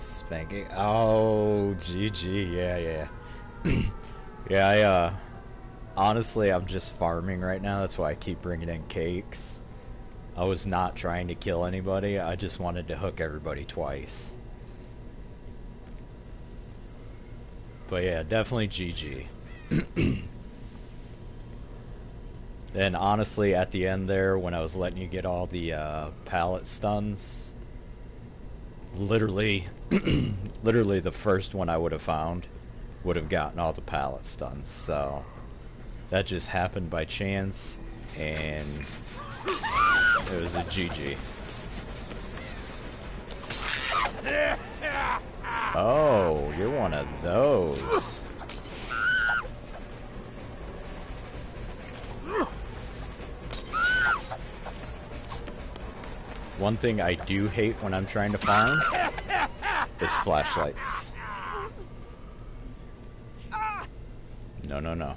Spanking. Oh, GG. Yeah, yeah. Yeah, honestly, I'm just farming right now. That's why I keep bringing in cakes. I was not trying to kill anybody. I just wanted to hook everybody twice. But yeah, definitely GG. And honestly, at the end there, when I was letting you get all the pallet stuns, literally, literally the first one I would have found would have gotten all the pallet stuns. So that just happened by chance, and it was a GG. Oh, you're one of those. One thing I do hate when I'm trying to farm is flashlights. No, no, no.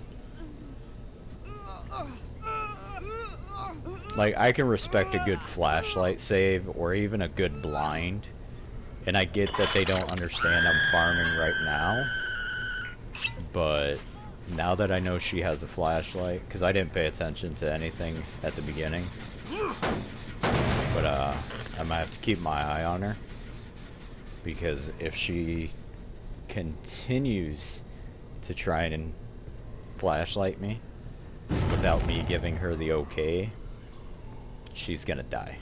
Like, I can respect a good flashlight save or even a good blind, and I get that they don't understand I'm farming right now, but now that I know she has a flashlight, because I didn't pay attention to anything at the beginning, but I might have to keep my eye on her, because if she continues to try and flashlight me without me giving her the okay, she's gonna die.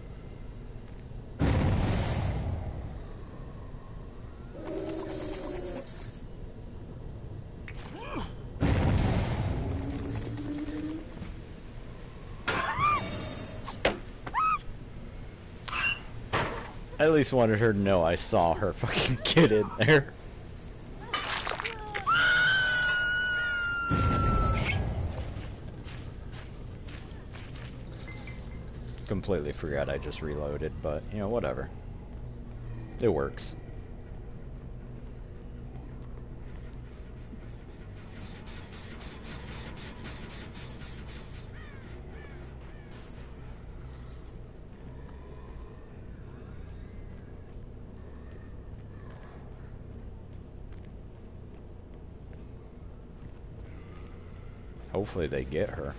I at least wanted her to know I saw her fucking get in there. Completely forgot I just reloaded, but, you know, whatever. It works. Hopefully they get her.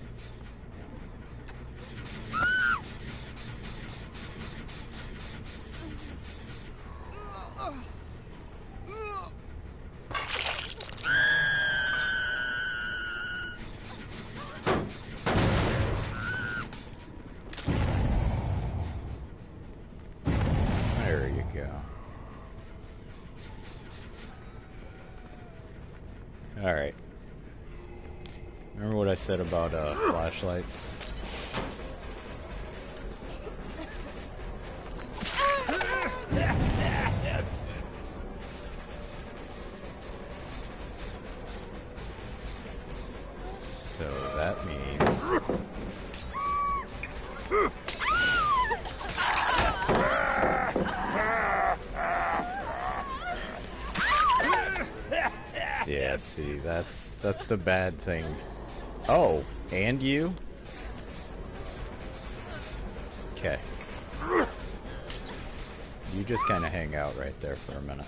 There you go. Alright. Remember what I said about flashlights? So that means... Yeah, see, that's the bad thing. Oh, and you? Okay. You just kind of hang out right there for a minute.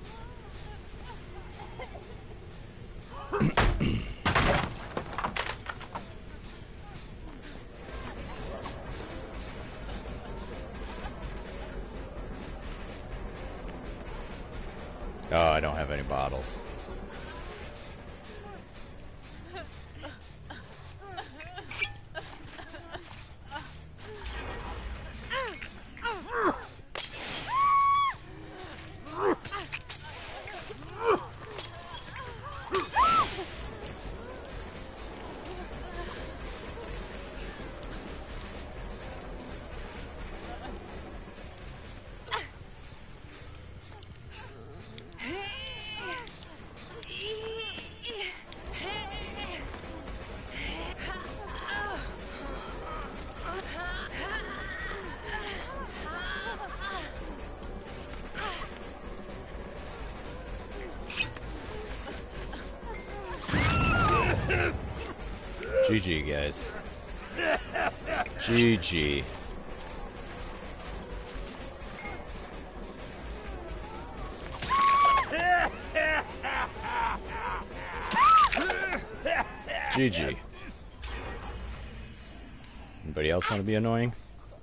Oh, I don't have any bottles. GG, guys. GG. GG. Anybody else want to be annoying?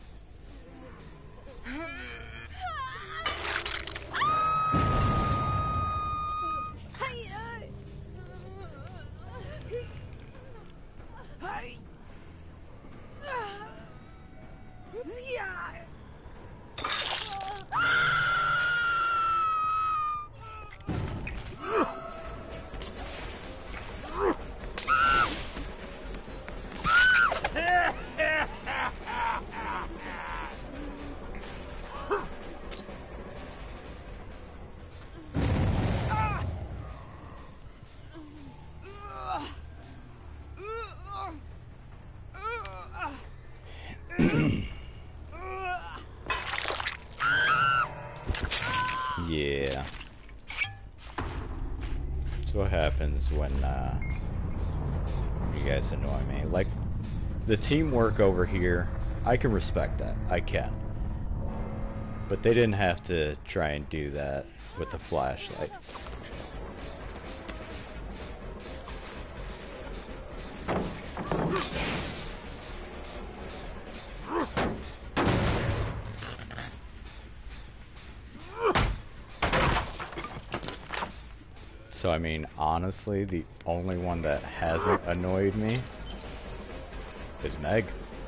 Yeah. That's what happens when you guys annoy me. Like, the teamwork over here, I can respect that. I can. But they didn't have to try and do that with the flashlights. So, I mean, honestly, the only one that hasn't annoyed me is Meg.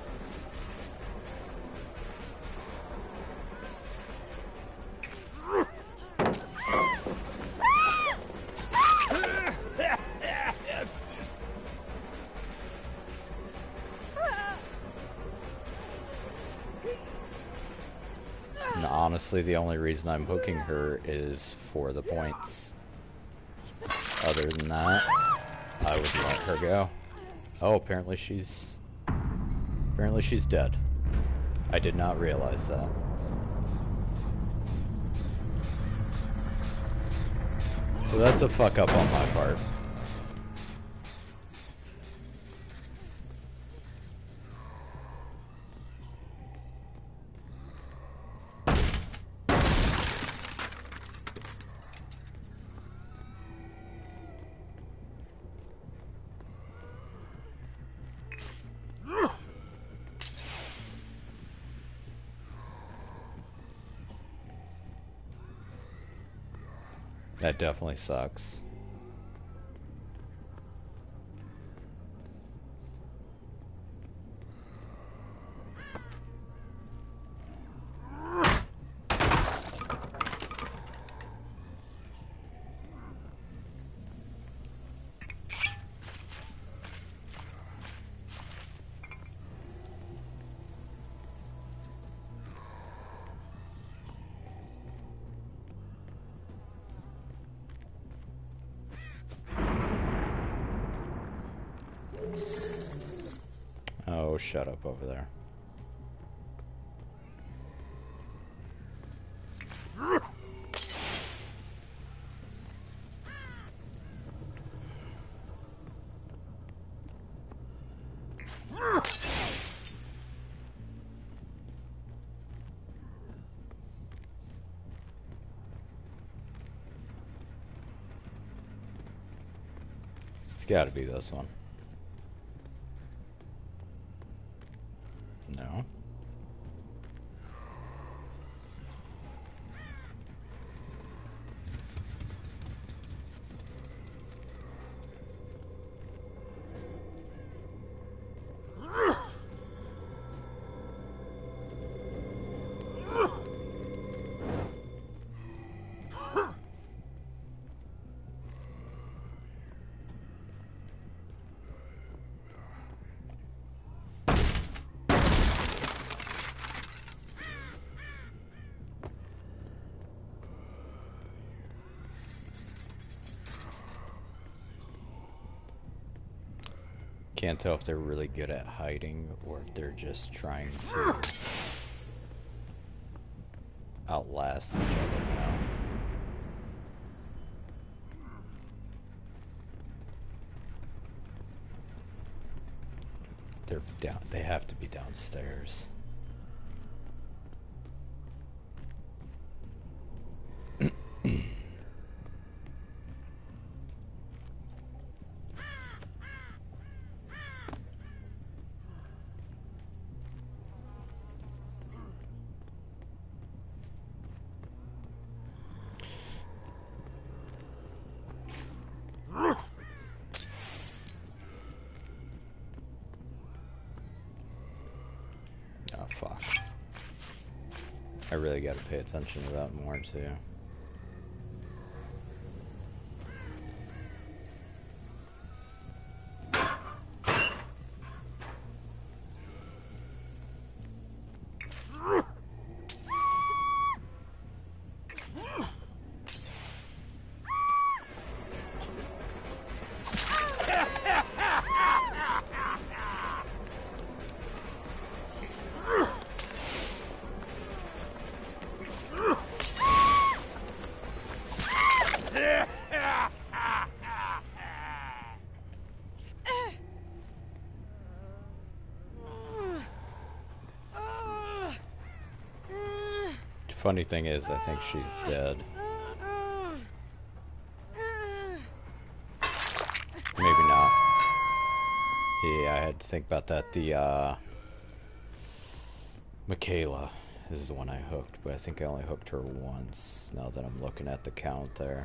And honestly, the only reason I'm hooking her is for the points. Other than that, I would let her go. Oh, apparently she's dead. I did not realize that. So that's a fuck up on my part. That definitely sucks. Oh, shut up over there. It's gotta be this one. No. Can't tell if they're really good at hiding or if they're just trying to outlast each other now. They're down. They have to be downstairs. fuck. I really gotta pay attention to that more, too. Funny thing is, I think she's dead. Maybe not. Yeah, I had to think about that. The, Michaela is the one I hooked, but I think I only hooked her once, now that I'm looking at the count there.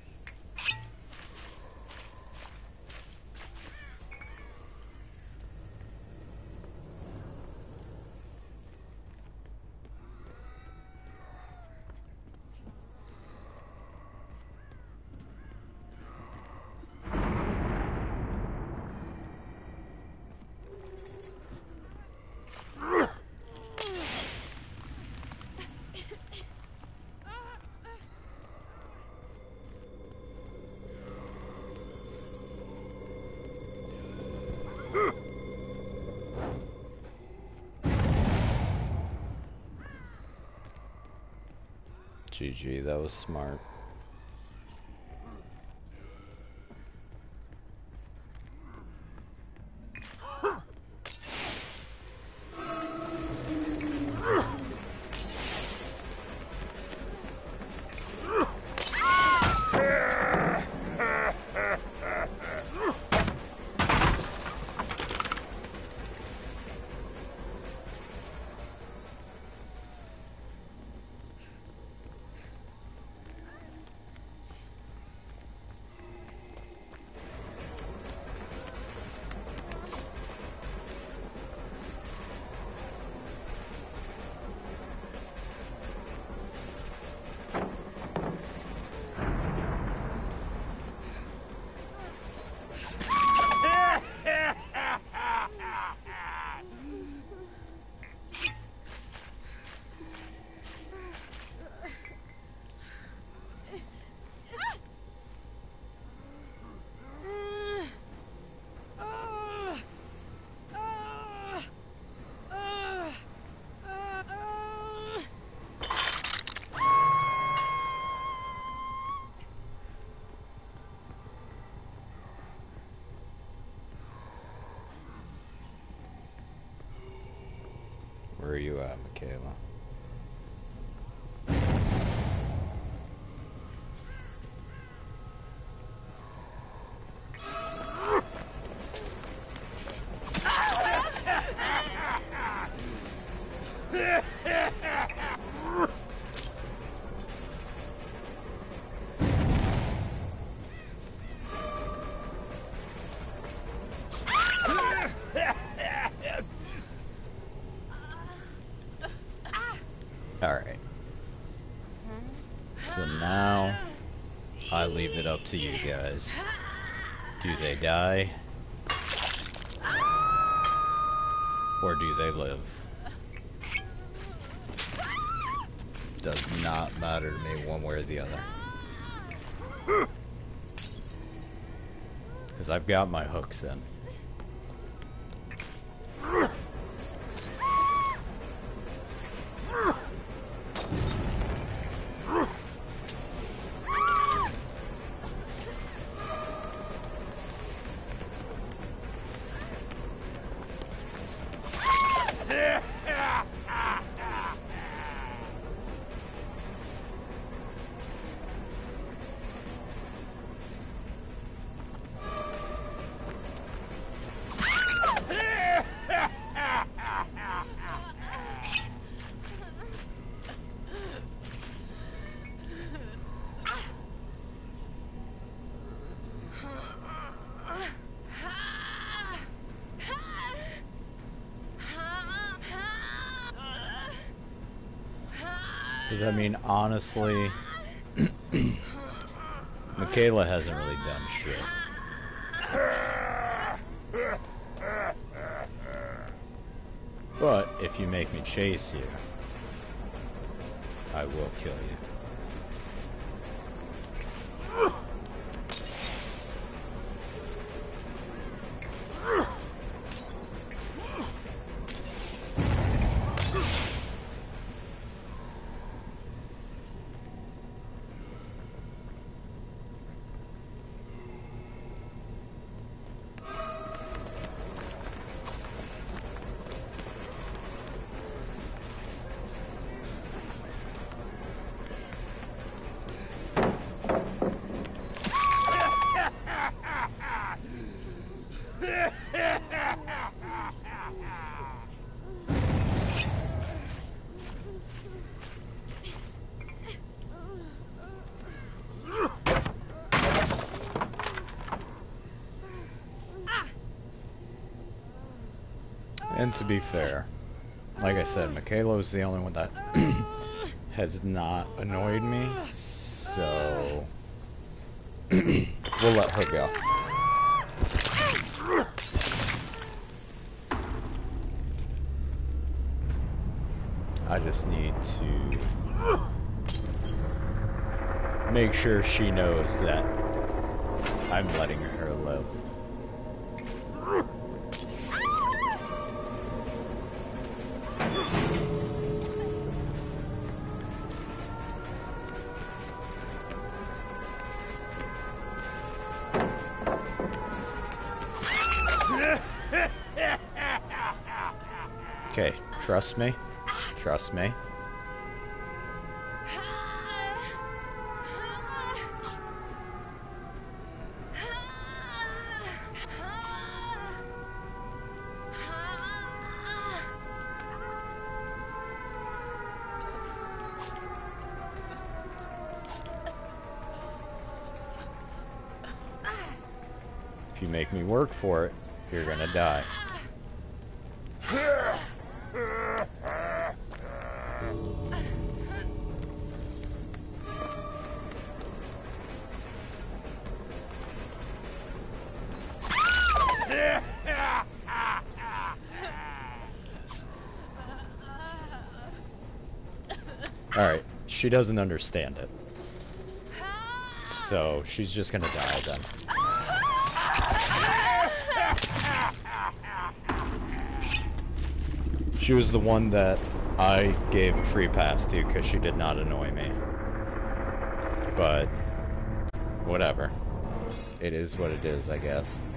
GG, that was smart. Where are you at, Michaela? Alright. So now, I leave it up to you guys. Do they die? Or do they live? Does not matter to me one way or the other. Because I've got my hooks in. Because, I mean, honestly, Michaela hasn't really done shit. But if you make me chase you, I will kill you. And to be fair, like I said, Michaela was the only one that has not annoyed me, so we'll let her go. I just need to make sure she knows that I'm letting her live. Okay, trust me. Trust me. If you make me work for it, you're gonna die. Alright, she doesn't understand it. So, she's just gonna die then. She was the one that I gave a free pass to because she did not annoy me. But, whatever. It is what it is, I guess.